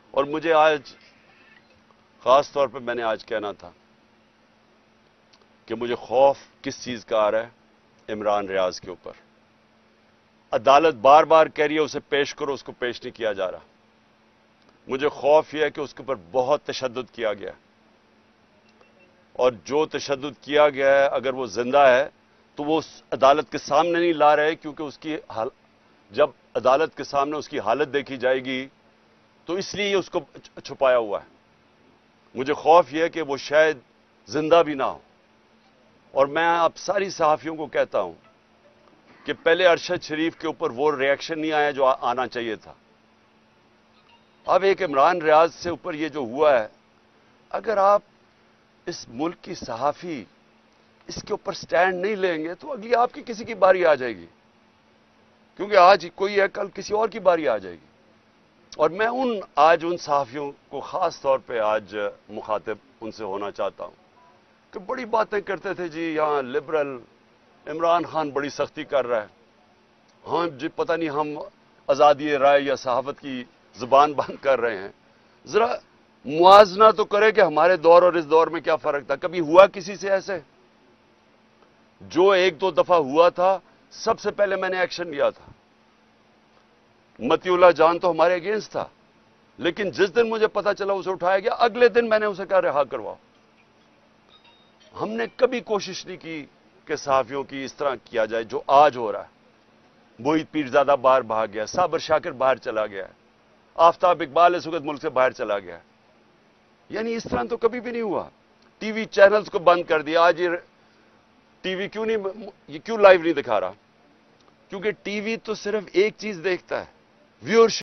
اور مجھے آج خاص طور پہ میں نے آج کہنا تھا کہ مجھے خوف کس چیز کا آ رہا ہے؟ عمران ریاض کے اوپر عدالت بار بار کہہ رہی ہے اسے پیش کرو، اس کو پیش نہیں کیا جا رہا۔ مجھے خوف یہ ہے کہ اس کے اوپر بہت تشدد کیا گیا ہے، اور جو تشدد کیا گیا ہے اگر وہ زندہ ہے تو وہ اس عدالت کے سامنے نہیں لا رہے، کیونکہ اس کی جب عدالت کے سامنے اس کی حالت دیکھی جائے گی تو اس لیے اس کو چھپایا ہوا ہے۔ مجھے خوف یہ ہے کہ وہ شاید زندہ بھی نہ ہو، اور میں آپ ساری صحافیوں کو کہتا ہوں کہ پہلے ارشد شریف کے اوپر وہ ریئیکشن نہیں آیا جو آنا چاہیے تھا۔ اب ایک عمران ریاض سے اوپر یہ جو ہوا ہے، اگر آپ اس ملک کی صحافی اس کے اوپر سٹینڈ نہیں لیں گے تو اگلی آپ کی کسی کی باری آ جائے گی، کیونکہ آج کوئی ہے کل کسی اور کی باری آ جائے گی۔ اور میں آج ان صحافیوں کو خاص طور پہ آج مخاطب ان سے ہونا چاہتا ہوں کہ بڑی باتیں کرتے تھے جی یہاں لبرل عمران خان بڑی سختی کر رہا ہے، ہاں جی پتہ نہیں ہم آزادی رائے یا صحافت کی زبان بند کر رہے ہیں۔ ذرا موازنہ تو کرے کہ ہمارے دور اور اس دور میں کیا فرق تھا۔ کبھی ہوا کسی سے ایسے؟ جو ایک دو دفعہ ہوا تھا سب سے پہلے میں نے ایکشن لیا تھا۔ متی اللہ جان تو ہمارے اگینسٹ تھا، لیکن جس دن مجھے پتا چلا اسے اٹھایا گیا اگلے دن میں نے اسے کہا رہا کرواؤ۔ ہم نے کبھی کوشش نہیں کی کہ صحافیوں کی اس طرح کیا جائے جو آج ہو رہا ہے۔ موہت پیرزادہ باہر بھاگ گیا، صابر شاکر باہر چلا گیا، آفتاب اقبال اس وقت ملک سے باہر چلا گیا، یعنی اس طرح تو کبھی بھی نہیں ہوا۔ ٹی وی چینلز کو بند کر دیا۔ آج یہ ٹی وی کیوں لائیو نہیں دکھا رہا؟ کیونکہ ٹی وی تو صرف ایک چیز دیکھتا ہے، ویورشپ۔